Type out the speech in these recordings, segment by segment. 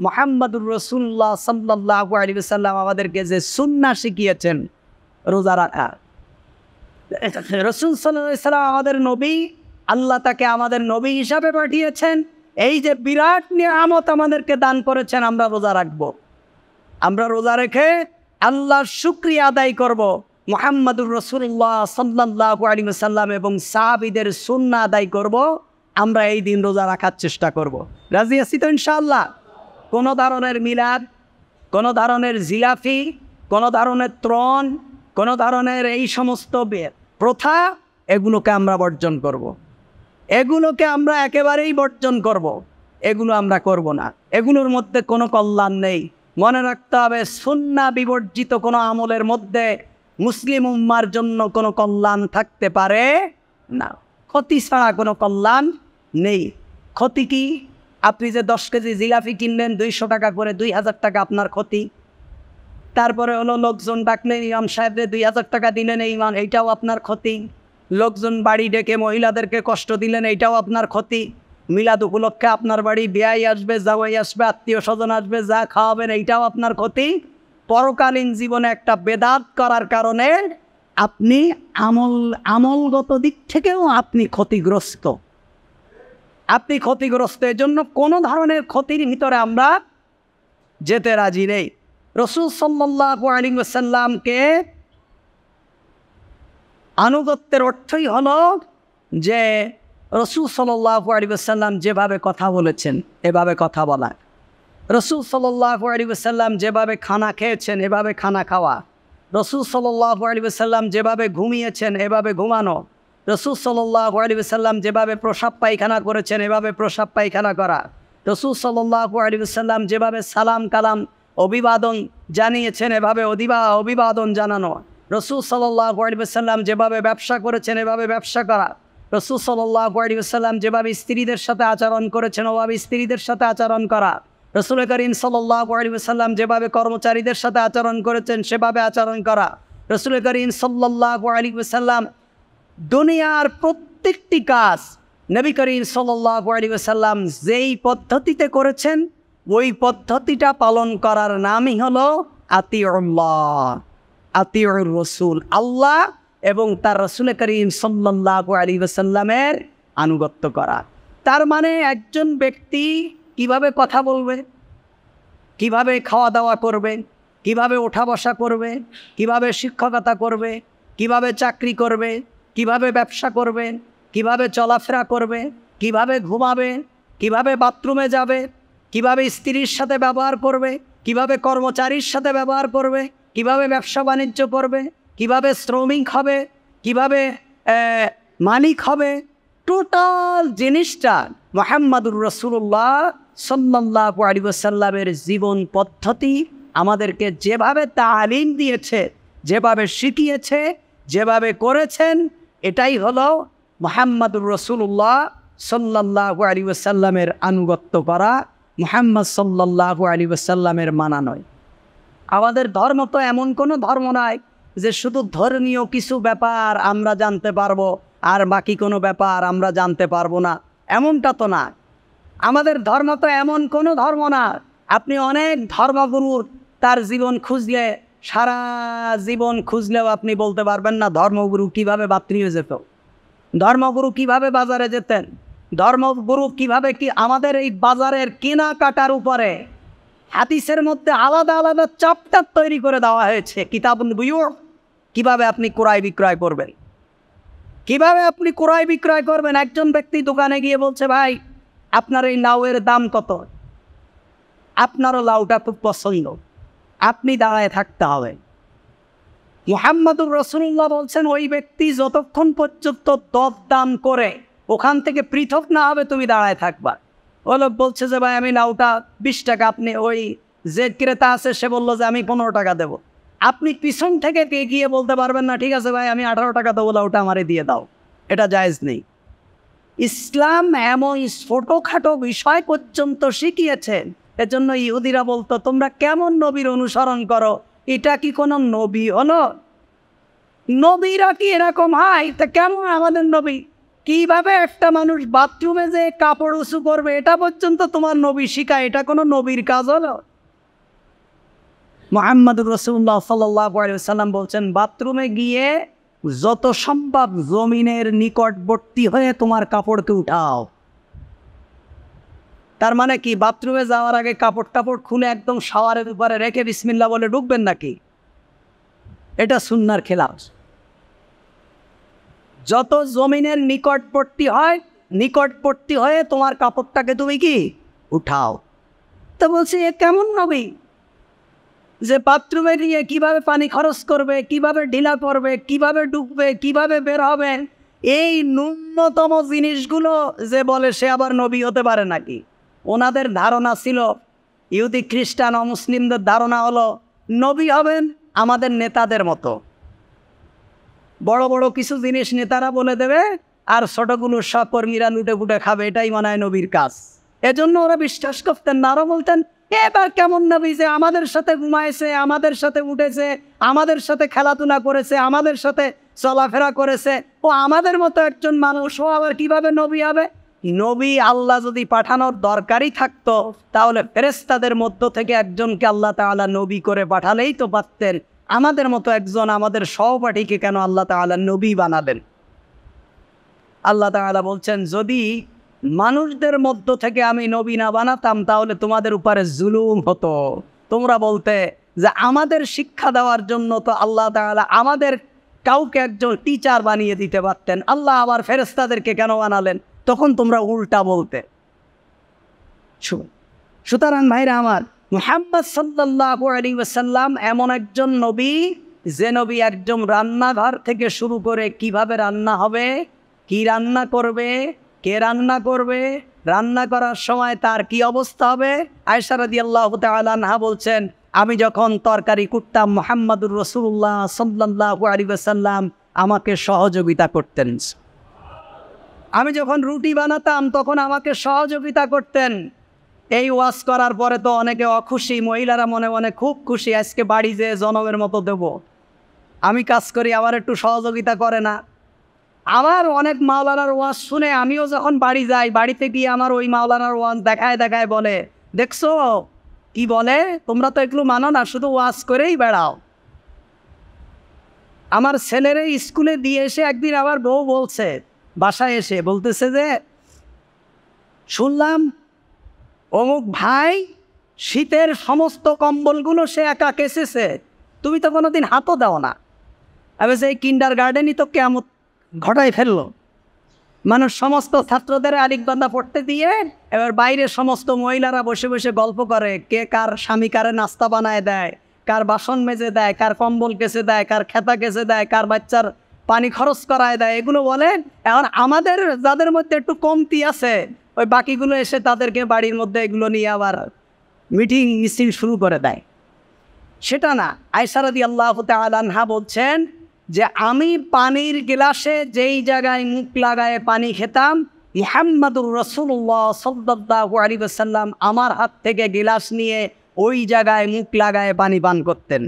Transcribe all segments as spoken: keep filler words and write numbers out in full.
মুহাম্মাদুর রাসূলুল্লাহ সাল্লাল্লাহু আলাইহি ওয়াসাল্লাম আমাদেরকে যে সুন্নাহ শিখিয়েছেন রোজা রাখা। রাসূল সাল্লাল্লাহু আলাইহি ওয়াসাল্লাম আমাদের নবী, আল্লাহ তাকে আমাদের নবী হিসাবে পাঠিয়েছেন। এই যে বিরাট নিয়ামত আমাদেরকে দান করেছেন, আমরা রোজা রাখবো। আমরা রোজা রেখে আল্লাহর শুকরিয়া আদায় করব। মুহাম্মাদুর রাসূলুল্লাহ সাল্লাল্লাহু আলাইহি ওয়াসাল্লাম এবং সাহাবীদের সুন্নাহ আদায় করব। আমরা এই দিন রোজা রাখার চেষ্টা করব। রাজি আছি তো ইনশাআল্লাহ? কোনো ধরনের মিলাদ, কোনো ধরনের জিলাফি, কোনো ধরনের ত্রণ, কোনো ধরনের এই সমস্ত প্রথা, এগুলোকে আমরা বর্জন করব। এগুলোকে আমরা একেবারেই বর্জন করব। এগুলো আমরা করব না। এগুলোর মধ্যে কোনো কল্যাণ নেই। মনে রাখতে হবে, সুন্নাহ বিবর্জিত কোনো আমলের মধ্যে মুসলিম উম্মার জন্য কোনো কল্যাণ থাকতে পারে না। ক্ষতি ছাড়া কোনো কল্যাণ নেই। ক্ষতি কি? আপনি যে দশ কেজি জিলাপি কিনলেন দুইশো টাকা করে, দুই হাজার টাকা আপনার ক্ষতি। তারপরে হলো লোকজন ডাকলেন, ইমাম সাহেবরে দুই হাজার টাকা দিলেন, এই ইমাম, এইটাও আপনার ক্ষতি। লোকজন বাড়ি ডেকে মহিলাদেরকে কষ্ট দিলেন, এইটাও আপনার ক্ষতি। মিলাদ উপলক্ষে আপনার বাড়ি বিয়াই আসবে, জাওয়াই আসবে, আত্মীয় স্বজন আসবে, যা খাওয়াবেন এইটাও আপনার ক্ষতি। পরকালীন জীবনে একটা বেদাত করার কারণে আপনি আমল আমলগত দিক থেকেও আপনি ক্ষতিগ্রস্ত। আপনি ক্ষতিগ্রস্ত। এর জন্য কোনো ধরনের ক্ষতির ভিতরে আমরা যেতে রাজি নেই। রাসূল সাল্লাল্লাহু আলাইহি ওয়াসাল্লামকে আনুগত্যের অর্থই হলো যে রাসূল সাল্লাল্লাহু আলাইহি ওয়াসাল্লাম যেভাবে কথা বলেছেন এভাবে কথা বলা। রাসূল সাল্লাল্লাহু আলাইহি ওয়াসাল্লাম যেভাবে খানা খেয়েছেন এভাবে খানা খাওয়া। রাসূল সাল্লাল্লাহু আলাইহি ওয়াসাল্লাম যেভাবে ঘুমিয়েছেন এভাবে ঘুমানো। রাসূল সাল্লাল্লাহু আলাইহি ওয়াসাল্লাম যেভাবে প্রসাব পায়খানা করেছেন এভাবে প্রসাব পায়খানা করা। রাসূল সাল্লাল্লাহু আলাইহি ওয়াসাল্লাম যেভাবে সালাম কালাম অভিবাদন জানিয়েছেন এভাবে অধিবা অভিবাদন জানানো। রাসূল সাল্লাল্লাহু আলাইহি ওয়াসাল্লাম যেভাবে ব্যবসা করেছেন এভাবে ব্যবসা করা। রাসূল সাল্লাল্লাহু আলাইহি ওয়াসাল্লাম যেভাবে স্ত্রীদের সাথে আচরণ করেছেন ওভাবে স্ত্রীদের সাথে আচরণ করা। রাসূল করিম সাল্লাল্লাহু আলাইহি ওয়াসাল্লাম যেভাবে কর্মচারীদের সাথে আচরণ করেছেন সেভাবে আচরণ করা। রাসূল করিম সাল্লাল্লাহু আলাইহি ওয়াসাল্লাম দুনিয়ার প্রত্যেকটি কাজ নবী করিম সাল্লাল্লাহু আলাইহি ওয়াসাল্লাম যেই পদ্ধতিতে করেছেন ওই পদ্ধতিটা পালন করার নামই হলো আতিউল্লাহ, আতিউর রাসূল। আল্লাহ এবং তার রাসূল করিম সাল্লাল্লাহু আলাইহি ওয়াসাল্লামের আনুগত্য করা। তার মানে একজন ব্যক্তি কিভাবে কথা বলবে, কিভাবে খাওয়া দাওয়া করবে, কিভাবে ওঠা বসা করবে, কিভাবে শিক্ষকতা করবে, কিভাবে চাকরি করবে, কিভাবে ব্যবসা করবে, কিভাবে চলাফেরা করবে, কিভাবে ঘুমাবে, কিভাবে বাথরুমে যাবে, কিভাবে স্ত্রীর সাথে ব্যবহার করবে, কিভাবে কর্মচারীর সাথে ব্যবহার করবে, কিভাবে ব্যবসা বাণিজ্য করবে, কিভাবে শ্রমিক হবে, কিভাবে মালিক হবে, টোটাল জিনিসটা মুহাম্মাদুর রাসূলুল্লাহ সাল্লাল্লাহু আলাইহি ওয়াসাল্লামের জীবন পদ্ধতি আমাদেরকে যেভাবে তালিম দিয়েছে, যেভাবে শিখিয়েছে, যেভাবে করেছেন, এটাই হলো মুহাম্মাদুর রাসূলুল্লাহ সাল্লাল্লাহু আলাইহি ওয়াসাল্লামের আনুগত্য করা, মুহাম্মদ সাল্লাল্লাহু আলাইহি ওয়াসাল্লামের মানা নয়। আমাদের ধর্ম তো এমন কোনো ধর্ম নয় যে শুধু ধর্মীয় কিছু ব্যাপার আমরা জানতে পারবো আর বাকি কোনো ব্যাপার আমরা জানতে পারবো না, এমনটা তো না। আমাদের ধর্ম তো এমন কোনো ধর্ম না আপনি অনেক ধর্মগুরুর তার জীবন খুঁজলে, সারা জীবন খুঁজলেও আপনি বলতে পারবেন না ধর্মগুরু কীভাবে বাতরিয়ে যেত, ধর্মগুরু কিভাবে বাজারে যেতেন, ধর্মগুরু কিভাবে কি আমাদের এই বাজারের কেনাকাটার উপরে হাদিসের মধ্যে আলাদা আলাদা চ্যাপ্টার তৈরি করে দেওয়া হয়েছে। কিতাবুল বুয়ু, কিভাবে আপনি ক্রয় বিক্রয় করবেন, কিভাবে আপনি ক্রয় বিক্রয় করবেন। একজন ব্যক্তি দোকানে গিয়ে বলছে, ভাই আপনার এই লাউয়ের দাম কত? আপনারও লাউটা খুব পছন্দ, আপনি দাঁড়ায় থাকতে হবে। মুহাম্মাদুর রাসূলুল্লাহ বলছেন, ওই ব্যক্তি যতক্ষণ পর্যন্ত দরদাম করে ওখান থেকে পৃথক না হবে তুমি দাঁড়ায় থাকবা। ও লোক বলছে যে ভাই আমি লাউটা বিশ টাকা, আপনি ওই যে ক্রেতা আছে সে বললো যে আমি পনেরো টাকা দেবো। আপনি পিছন থেকে গিয়ে বলতে পারবেন না ঠিক আছে ভাই আমি আঠারো টাকা দেবো, লাউটা আমারে দিয়ে দাও, এটা জায়েজ নেই। ইসলাম এমন ছোটোখাটো বিষয় পর্যন্ত শিখিয়েছেন। এজন্য ইহুদিরা বলতো তোমরা কেমন নবীর অনুসরণ করো, এটা কি কোনো নবী হলো? নবীরা কি এরকম হয়? তা কেমন আমাদের নবী? কিভাবে একটা মানুষ বাথরুমে যে কাপড় উঁচু করবে এটা পর্যন্ত তোমার নবী শিখায়, এটা কোনো নবীর কাজ হলো? মুহাম্মদুর রাসূলুল্লাহ সাল্লাল্লাহু আলাইহি ওয়াসাল্লাম বলছেন, বাথরুমে গিয়ে যত সম্ভব জমিনের নিকটবর্তী হয়ে তোমার কাপড়কে উঠাও। তার মানে কি, বাথরুমে যাওয়ার আগে কাপড় টাপড় খুলে একদম শাওয়ারের উপরে রেখে বিসমিল্লাহ বলে ঢুকবেন নাকি? এটা সুন্নাহর খেলাফ। যত জমিনের নিকটবর্তী হয় নিকটবর্তী হয়ে তোমার কাপড়টাকে তুমি কি উঠাও। তো বলছি, এ কেমন নবী যে বাথরুমে গিয়ে কিভাবে পানি খরচ করবে, কিভাবে ঢিলা করবে, কিভাবে ডুববে, কিভাবে বের হবে, এই ন্যূনতম জিনিসগুলো যে বলে সে আবার নবী হতে পারে নাকি? ওনাদের ধারণা ছিল, ইহুদি খ্রিস্টান ও মুসলিমদের ধারণা হলো নবী হবেন আমাদের নেতাদের মতো, বড় বড় কিছু জিনিস নেতারা বলে দেবে আর ছোটগুলো সব কর্মীরা লুটে ফুটে খাবে, এটাই মনে হয় নবীর কাজ। এজন্য ওরা বিশ্বাস করতেন না। আরও বলতেন, এবার কেমন নবী যে আমাদের সাথে ঘুমাইছে, আমাদের সাথে উঠেছে, আমাদের সাথে খেলাধুলা করেছে, আমাদের সাথে চলাফেরা করেছে, ও আমাদের মতো একজন মানুষ, ও আবার কীভাবে নবী হবে? নবী আল্লাহ যদি পাঠানোর দরকারই থাকতো তাহলে ফেরেশতাদের মধ্য থেকে একজনকে আল্লাহ তাআলা নবী করে পাঠালেই তো পারতেন। আমাদের মতো একজন আমাদের সহপাঠীকে কেন আল্লাহ তাআলা নবী বানালেন? আল্লাহ তাআলা বলছেন, যদি মানুষদের মধ্য থেকে আমি নবী না বানাতাম তাহলে তোমাদের উপরে জুলুম হতো। তোমরা বলতে যে আমাদের শিক্ষা দেওয়ার জন্য তো আল্লাহ তাআলা আমাদের কাউকে একজন টিচার বানিয়ে দিতে পারতেন, আল্লাহ আবার ফেরেশতাদেরকে কেন বানালেন? তখন তোমরা উল্টা বলতে। সুতরাং ভাইরা আমার, মুহাম্মদ সাল্লাল্লাহু আলাইহি ওয়াসাল্লাম এমন একজন নবী যে নবী একজন রান্নাঘর থেকে শুরু করে কিভাবে রান্না হবে, কি রান্না করবে, কে রান্না করবে, রান্না করার সময় তার কি অবস্থা হবে। আয়েশা রাদিয়াল্লাহু তাআলা আনহা বলছেন, আমি যখন তরকারি কুটতাম মুহাম্মদুর রাসূলুল্লাহ সাল্লাল্লাহু আলাইহি ওয়াসাল্লাম আমাকে সহযোগিতা করতেন। আমি যখন রুটি বানাতাম তখন আমাকে সহযোগিতা করতেন। এই ওয়াজ করার পরে তো অনেকে অখুশি, মহিলারা মনে মনে খুব খুশি, আজকে বাড়ি যেয়ে জনমের মতো দেব। আমি কাজ করি, আবার একটু সহযোগিতা করে না। আমার অনেক মাওলানার ওয়াজ শুনে আমিও যখন বাড়ি যাই, বাড়িতে গিয়ে আমার ওই মাওলানার ওয়াজ দেখায় দেখায় বলে, দেখছো কি বলে, তোমরা তো এগুলো মানো না, শুধু ওয়াজ করেই বেড়াও। আমার ছেলেরে স্কুলে দিয়ে এসে একদিন আবার বউ বলছে, বাসায় এসে বলতেছে যে, শুনলাম অমুক ভাই শীতের সমস্ত কম্বলগুলো সে একা কেচেছে, তুমি তো কোনোদিন হাতও দাও না। এবার সেই কিন্ডার গার্ডেনই তো কেমন ঘটায় ফেললো। মানুষ সমস্ত ছাত্রদের আলিক বান্ধা পড়তে দিয়ে এবার বাইরে সমস্ত মহিলারা বসে বসে গল্প করে, কে কার স্বামী কারে নাস্তা বানায় দেয়, কার বাসন মেজে দেয়, কার কম্বল কেচে দেয়, কার খেতা কেচে দেয়, কার বাচ্চার পানি খরচ করায় দেয়, এগুলো বলেন। এখন আমাদের যাদের মধ্যে একটু কমতি আছে, ওই বাকিগুলো এসে তাদেরকে বাড়ির মধ্যে এগুলো নিয়ে আবার মিটিং মিছিল শুরু করে দেয়। সেটা না, আয়েশা রাদিয়াল্লাহু তাআলা আনহা বলছেন যে আমি পানির গ্লাসে যেই জায়গায় মুখ লাগায় পানি খেতাম, মুহাম্মদুর রাসূলুল্লাহ সাল্লাল্লাহু আলাইহি ওয়াসাল্লাম আমার হাত থেকে গ্লাস নিয়ে ওই জায়গায় মুখ লাগায় পানি পান করতেন।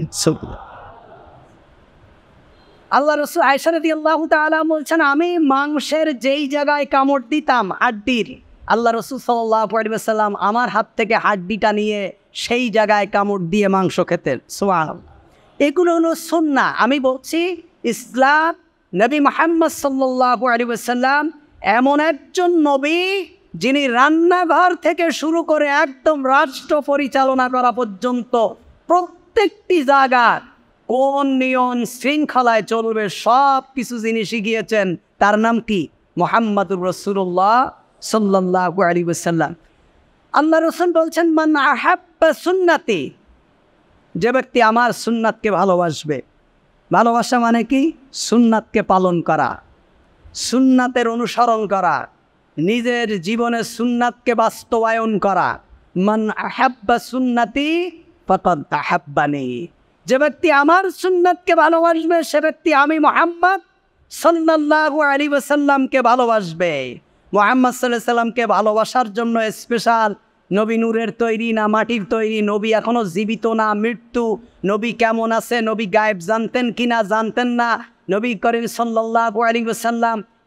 আল্লাহ রাসূল, আয়েশা রাদিয়াল্লাহু তাআলা বলছেন, আমি মাংসের যেই জায়গায় কামড় দিতাম হাড্ডির, আল্লাহ রাসূল সাল্লাল্লাহু আলাইহি ওয়াসাল্লাম আমার হাত থেকে হাড্ডিটা নিয়ে সেই জায়গায় কামড় দিয়ে মাংস খেতেন। সুবহানাল্লাহ। এগুলো হলো সুন্নাহ। আমি বলছি ইসলাম, নবী মুহাম্মদ সাল্লাল্লাহু আলাইহি ওয়াসাল্লাম এমন একজন নবী যিনি রান্নাঘর থেকে শুরু করে একদম রাষ্ট্র পরিচালনা করা পর্যন্ত প্রত্যেকটি জায়গার কোন নিয়ম শৃঙ্খলায় চলবে সব কিছু যিনি শিখিয়েছেন, তার নাম কি? মুহাম্মদুর রাসূলুল্লাহ সাল্লাল্লাহু আলাইহি ওয়াসাল্লাম। আল্লাহ রাসূল বলছেন, মান আহাব্বা সুন্নতি, যে ব্যক্তি আমার সুন্নাতকে ভালোবাসবে। ভালোবাসা মানে কি? সুন্নাতকে পালন করা, সুন্নাতের অনুসরণ করা, নিজের জীবনে সুন্নাতকে বাস্তবায়ন করা। মান আহাব্বা সুন্নতি ফাকাদ আহাব্বানি, যে ব্যক্তি আমার সুন্নাতকে ভালোবাসবে সে ব্যক্তি আমি মুহাম্মদ সাল্লাল্লাহু আলাইহি ওয়াসাল্লামকে ভালোবাসবে। মুহাম্মদ সাল্লাল্লাহু আলাইহি ওয়াসাল্লামকে ভালোবাসার জন্য স্পেশাল নবী নূরের তৈরি না মাটির তৈরি? নবী এখনও জীবিত না মৃত্যু? নবী কেমন আছে? নবী গায়েব জানতেন কি না জানতেন না? নবী করিম সাল্লাল্লাহু আলাইহি ওয়াসাল্লাম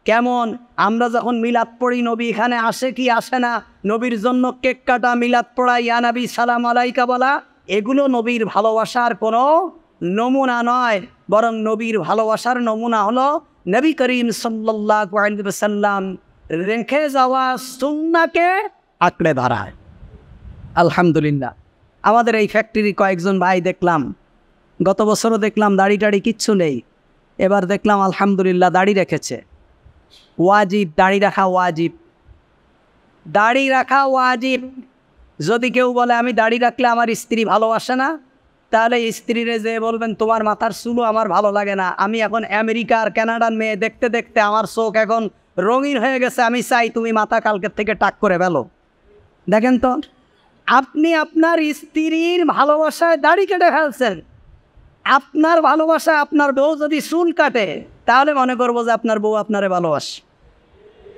কেমন আমরা যখন মিলাদ পড়ি নবী এখানে আসে কি আসে না, নবীর জন্য কেক কাটা, মিলাদ পড়া, ইয়া নবী সালাম আলাইকা বলা, এগুলো নবীর ভালোবাসার কোনো নমুনা নয়, বরং নবীর ভালোবাসার নমুনা হলো নবী করিম সাল্লাল্লাহু আলাইহি ওয়াসাল্লাম রেখে যাওয়া সুন্নাহকে আঁকড়ে ধরায়। আলহামদুলিল্লাহ আমাদের এই ফ্যাক্টরি কয়েকজন ভাই দেখলাম, গত বছরও দেখলাম দাড়ি টাড়ি কিচ্ছু নেই, এবার দেখলাম আলহামদুলিল্লাহ দাড়ি রেখেছে। ওয়াজিব, দাড়ি রাখা ওয়াজিব, দাড়ি রাখা ওয়াজিব। যদি কেউ বলে আমি দাড়ি রাখলে আমার স্ত্রী ভালোবাসে না, তাহলে স্ত্রীরে যে বলবেন তোমার মাথার চুলও আমার ভালো লাগে না, আমি এখন আমেরিকার কানাডার মেয়ে দেখতে দেখতে আমার চোখ এখন রঙিন হয়ে গেছে, আমি চাই তুমি মাথা কালকের থেকে টাক করে ফেলো। দেখেন তো, আপনি আপনার স্ত্রীর ভালোবাসায় দাড়ি কেটে ফেলছেন। আপনার ভালোবাসায় আপনার বউ যদি চুল কাটে তাহলে মনে করবো যে আপনার বউ আপনারে ভালোবাসে।